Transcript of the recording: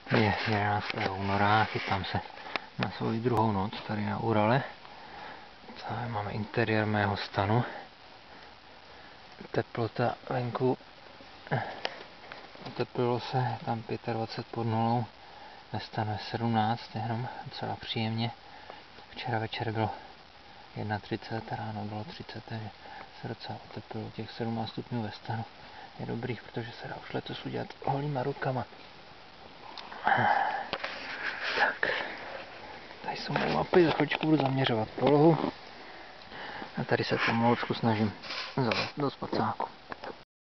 Je 11. února, chytám se na svoji druhou noc tady na Urale. Tady máme interiér mého stanu. Teplota venku, oteplilo se, tam 25 pod nulou, ve stanu je 17, jenom docela příjemně. Včera večer bylo 31, ráno bylo 30, takže se docela oteplilo těch 17 stupňů ve stanu. Je dobrý, protože se dá už letos udělat holýma rukama. Tak, tady jsou moje mapy, za chvíličku budu zaměřovat polohu a tady se pomalučku snažím zavést do spacáku.